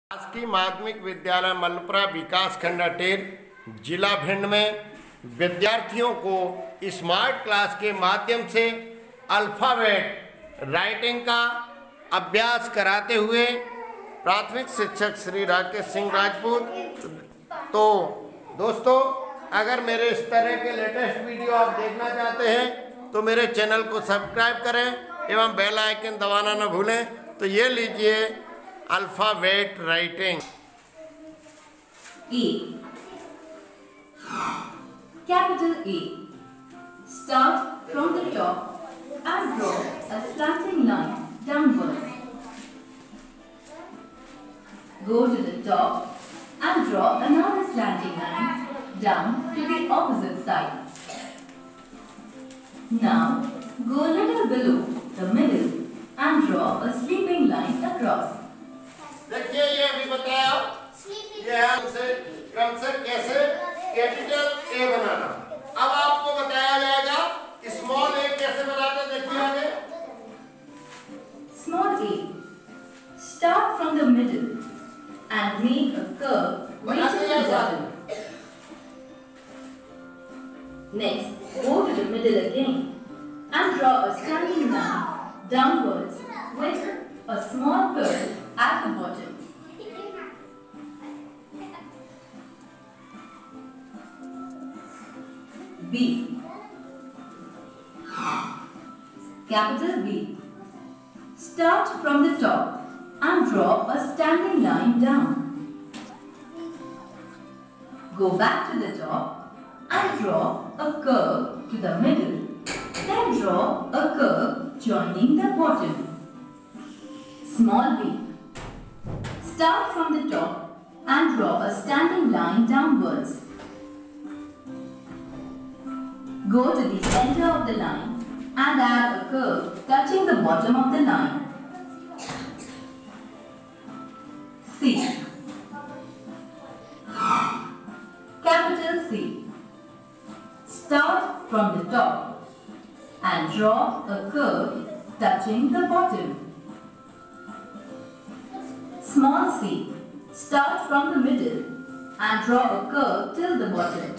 शासकीय माध्यमिक विद्यालय मलपुरा विकासखंड अटेर जिला भिंड में विद्यार्थियों को स्मार्ट क्लास के माध्यम से अल्फ़ाबेट राइटिंग का अभ्यास कराते हुए प्राथमिक शिक्षक श्री राकेश सिंह राजपूत। तो दोस्तों, अगर मेरे इस तरह के लेटेस्ट वीडियो आप देखना चाहते हैं तो मेरे चैनल को सब्सक्राइब करें एवं बेल आइकन दबाना न भूलें। तो ये लीजिए alphabet writing. E. Capital E. Start from the top and draw a slanting line downwards. Go to the top and draw another slanting line down to the opposite side. Now go a little below the middle and draw a sleeping line across. देखिए, ये अभी बताया ये हमसे क्रम से कैसे capital A बनाना। अब आपको बताया जाएगा स्मॉल ए कैसे बनाते हैं। देखिए आगे। Small a. Start from the middle and make a curve reaching the bottom. Next, go to the middle again and draw a standing line downwards with a small curve at the bottom. B. Capital B. Start from the top and draw a standing line down. Go back to the top and draw a curve to the middle. Then draw a curve joining the bottom. Small b. Start from the top and draw a standing line downwards. Go to the center of the line and add a curve touching the bottom of the line. C. Capital C. Start from the top and draw a curve touching the bottom. Small c. Start from the middle and draw a curve till the bottom.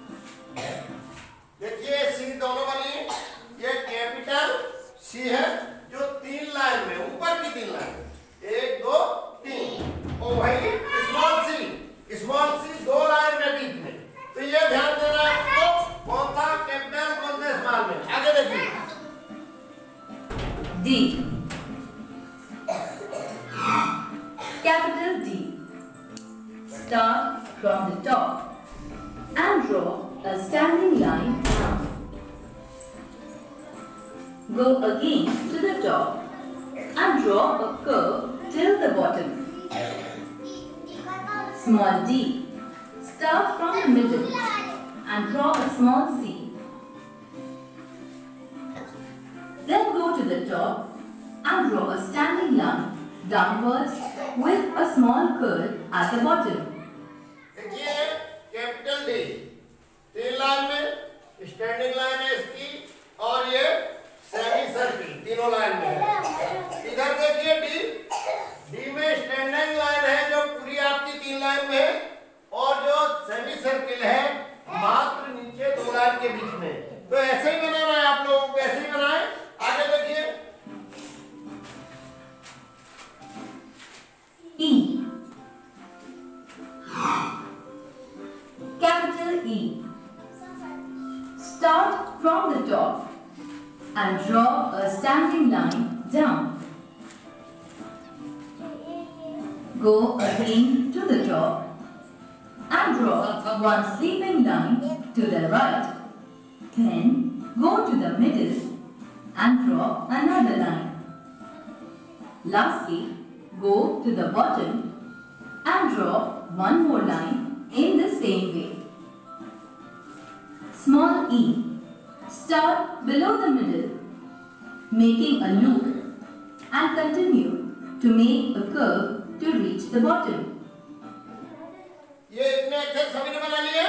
देखिए सी दोनों वाली, ये capital C है जो तीन line में ऊपर की तीन लाइन 1 2 3 और वही स्मॉल सी दो लाइन में बीच में। तो ये ध्यान देना है आपको कौन सा कैपिटल कौन सा स्मॉल में। आगे देखिए। D. Capital D. Start from the top and draw a standing line down. Go again to the top and draw a curve till the bottom. Small d. Start from the middle and draw a small c. Then go to the top and draw a standing line downwards with a small curve at the bottom. देखिए capital D तीन line में standing line है इसकी और ये semi circle तीनों line में है। इधर देखिए डी में स्टैंडिंग लाइन है जो पूरी आपकी तीन लाइन में है और जो सेमी सर्किल है मात्र नीचे दो लाइन के बीच में। तो ऐसे ही बनाना है आप लोगों को, ऐसे ही बनाए। आगे देखिए। E. Capital E. Start from the top and draw a standing line down. Go again to the top and draw one sleeping line to the right. Then go to the middle and draw another line. Lastly, go to the bottom and draw one more line in the same way. Small e. Start below the middle, making a loop and continue to make a curve to reach the bottom. ये इतने अक्षर सभी ने बना लिए?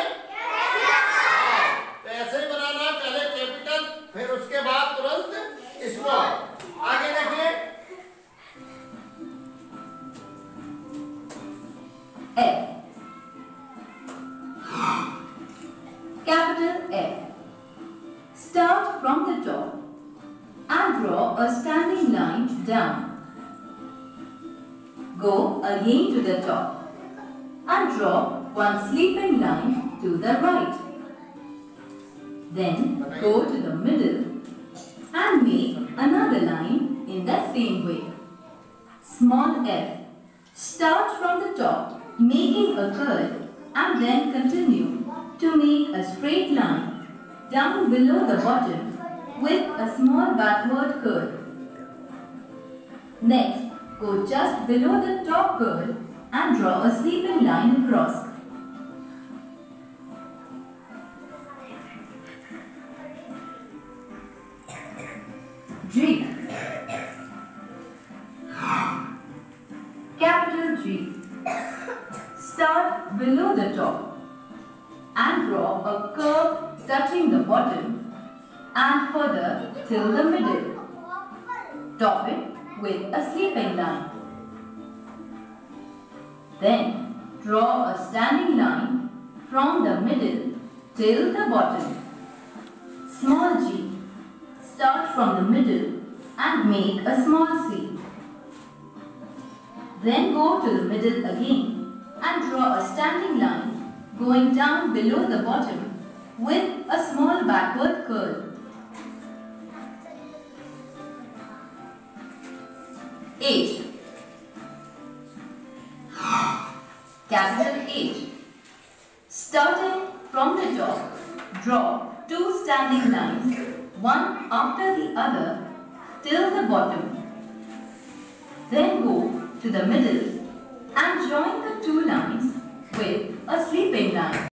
तो ऐसे ही बनाना, पहले कैपिटल फिर उसके बाद तुरंत स्मॉल। आगे देखिए। F. Capital F. Start from the top and draw a standing line down. Go again to the top and draw one sleeping line to the right. Then go to the middle and make another line in the same way. Small f. Start from the top, making a curve, and then continue to make a straight line down below the bottom with a small backward curve. Next, go just below the top curve and draw a sleeping line across. G. Capital G. Start below the top and draw a curve touching the bottom and further till the middle. Top it with a sleeping line. Then draw a standing line from the middle till the bottom. Small g. Start from the middle and make a small c. Then go to the middle again and draw a standing line going down below the bottom with a small backward curve. H. Capital H. Starting from the top, draw two standing lines, one after the other, till the bottom. Then go to the middle and join the two lines with a sleeping line.